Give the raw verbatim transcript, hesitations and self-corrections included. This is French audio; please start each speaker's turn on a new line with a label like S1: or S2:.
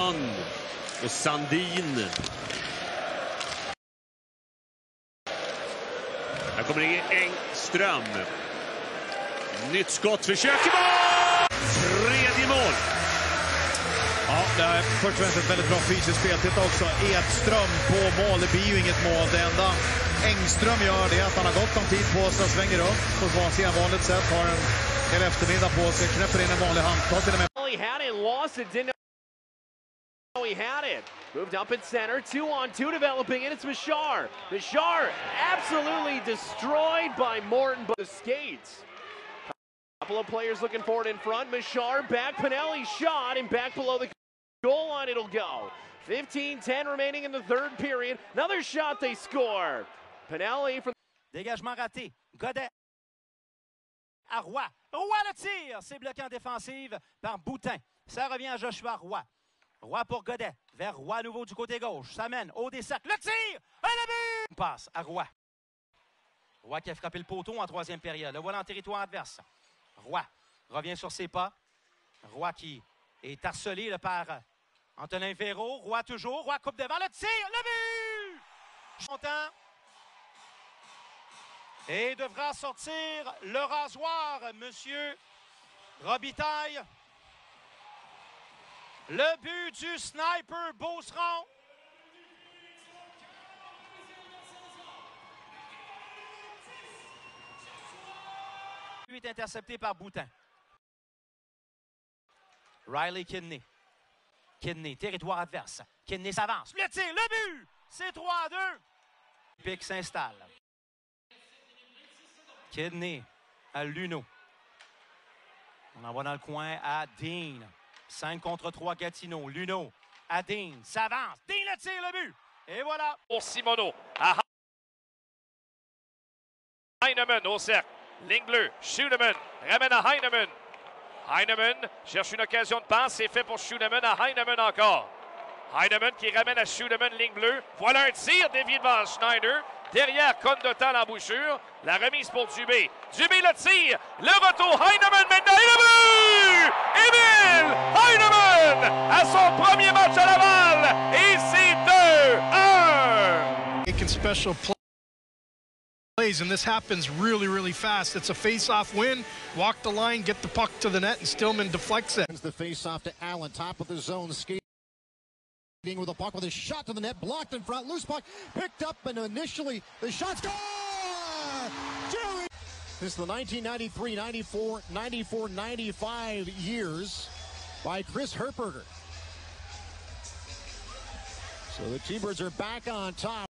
S1: Och Sandin. Här kommer det Engström. Nytt skott, försök i mål! Tredje mål!
S2: Ja, det är först och främst ett väldigt bra fysiskt spel. Titta också, Edström på mål. Det blir ju inget mål. Det enda Engström gör det är att han har gott om tid på sig och svänger upp på ett vanligt sätt. Har en hel eftermiddag på sig, knäpper in en vanlig handtag till och med.
S3: He had it, lost it, didn't know he had it. Moved up at center, two on two developing, and it's Machar. Machar absolutely destroyed by Morton, but the skates. Couple of players looking forward in front. Machar back, Pinelli shot, and back below the goal line it'll go. fifteen ten remaining in the third period. Another shot, they score. Pinelli from...
S4: Dégagement raté. Godet à Roy. Roy le tire. C'est bloqué en défensive par Boutin. Ça revient à Joshua Roy. Roy pour Godet. Vers Roy à nouveau du côté gauche. Ça mène au des cercles. Le tir! Et le but! Passe à Roy. Roy qui a frappé le poteau en troisième période. Le voilà en territoire adverse. Roy revient sur ses pas. Roy qui est harcelé là, par Antonin Véro. Roy toujours. Roy coupe devant. Le tir! Le but! Content. Et devra sortir le rasoir, monsieur Robitaille. Le but du sniper Beauceron. Lui est intercepté par Boutin. Riley Kidney. Kidney, territoire adverse. Kidney s'avance. Le tir, le but! C'est trois à deux. Pic s'installe. Kidney à Luno. On envoie dans le coin à Dean. cinq contre trois Gatineau. Luno à Dean. S'avance. Dean le tire, le but. Et voilà.
S5: Pour Simoneau. À Heinemann au cercle. Ligne bleue. Schunemann ramène à Heinemann. Heinemann cherche une occasion de passe. C'est fait pour Schunemann à Heinemann encore. Heinemann qui ramène à Schunemann, ligne bleue. Voilà un tir dévié devant Schneider. Derrière, Condotta à l'embouchure. La remise pour Dubé. Dubé le tire. Le retour. Heinemann maintenant. Et le but! Emile Heinemann à son premier match à Laval. Et c'est deux un.
S6: Making special plays, and this happens really, really fast. It's a face-off win. Walk the line, get the puck to the net, and Stillman deflects it.
S7: The face-off to Allen, top of the zone, skating with a puck with a shot to the net, blocked in front, loose puck, picked up, and initially the shot score! Jerry! This is the nineteen ninety-three ninety-four ninety-four ninety-five years by Chris Herperger. So the T-Birds are back on top.